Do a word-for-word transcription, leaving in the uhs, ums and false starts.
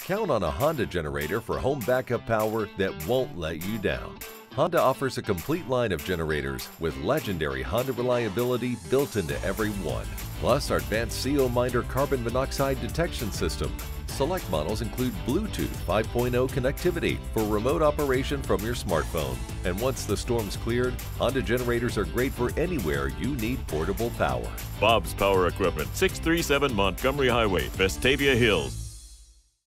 Count on a Honda generator for home backup power that won't let you down. Honda offers a complete line of generators with legendary Honda reliability built into every one. Plus, our advanced C O Minder carbon monoxide detection system. Select models include Bluetooth five point oh connectivity for remote operation from your smartphone. And once the storm's cleared, Honda generators are great for anywhere you need portable power. Bob's Power Equipment, six thirty-seven Montgomery Highway, Vestavia Hills.